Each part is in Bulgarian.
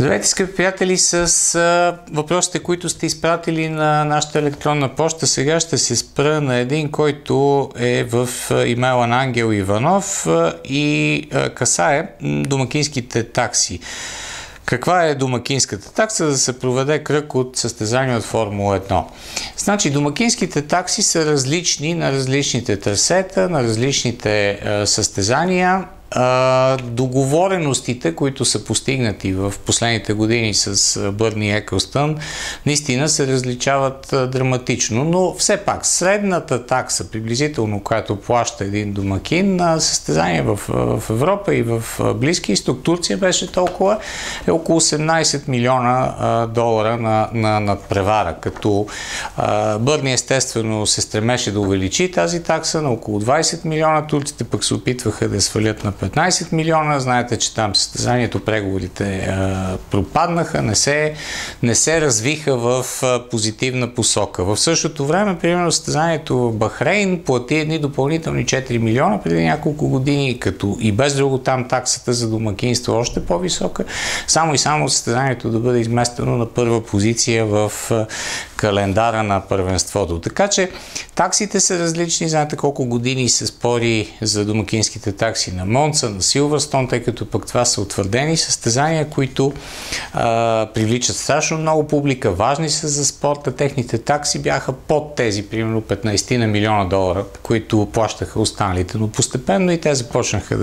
Здравейте, скъпи приятели, с въпросите, които сте изпратили на нашата електронна поща. Сега ще се спра на един, който е в имейла на Ангел Иванов и касае домакинските такси. Каква е домакинската такса, за да се проведе кръг от състезания от Формула 1? Значи, домакинските такси са различни на различните трасета, на различните състезания. Договореностите, които са постигнати в последните години с Бърни Еклстън, наистина се различават драматично, но все пак средната такса, приблизително, която плаща един домакин на състезание в Европа и в Близки изток, Турция беше толкова, е около 18 милиона долара на надпревара, като Бърни естествено се стремеше да увеличи тази такса на около 20 милиона, турците пък се опитваха да свалят на 15 милиона. Знаете, че там състезанието, преговорите пропаднаха, не се развиха в позитивна посока. В същото време, примерно, състезанието Бахрейн плати едни допълнителни 4 милиона преди няколко години, като и без друго там таксата за домакинство още по-висока, само и само състезанието да бъде изместено на първа позиция в календара на първенството. Така че таксите са различни. Знаете колко години се спори за домакинските такси на Монца, на Силвърстон, тъй като пък това са утвърдени състезания, които привличат страшно много публика, важни са за спорта. Техните такси бяха под тези, примерно 15 на милиона долара, които плащаха останалите, но постепенно и те започнаха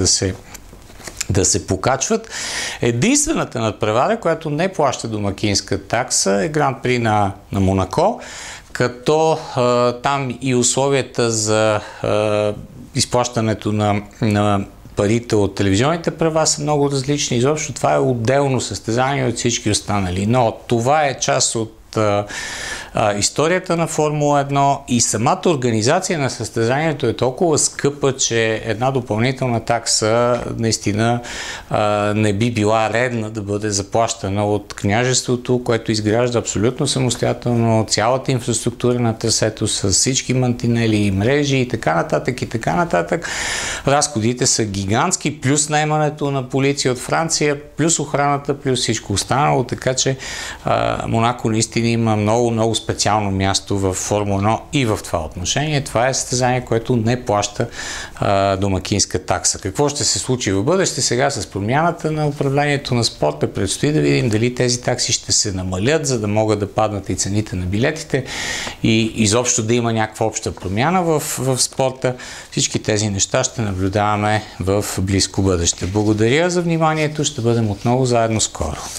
да се покачват. Единствената надпревара, която не плаща домакинска такса, е Гран При на Монако, като там и условията за изплащането на парите от телевизионните права са много различни. Изобщо това е отделно състезание от всички останали. Но това е част от историята на Формула 1 и самата организация на състезанието е толкова скъпа, че една допълнителна такса наистина не би била редна да бъде заплащана от княжеството, което изгражда абсолютно самостоятелно цялата инфраструктура на трасето с всички мантинели и мрежи и така нататък и така нататък. Разходите са гигантски, плюс наемането на полиция от Франция, плюс охраната, плюс всичко останало, така че Монако наистина има много специално място в Формула 1 и в това отношение. Това е състезание, което не плаща домакинска такса. Какво ще се случи в бъдеще сега с промяната на управлението на спорта? Предстои да видим дали тези такси ще се намалят, за да могат да паднат и цените на билетите и изобщо да има някаква обща промяна в спорта. Всички тези неща ще наблюдаваме в близко бъдеще. Благодаря за вниманието. Ще бъдем отново заедно скоро.